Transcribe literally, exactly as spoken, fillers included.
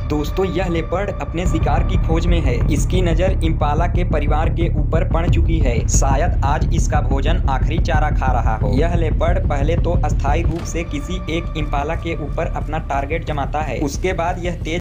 दोस्तों यह लेपर्ड अपने शिकार की खोज में है। इसकी नज़र इम्पाला के परिवार के ऊपर पड़ चुकी है। शायद आज इसका भोजन आखिरी चारा खा रहा हो। यह लेपर्ड पहले तो अस्थायी रूप से किसी एक इम्पाला के ऊपर अपना टारगेट जमाता है। उसके बाद यह तेज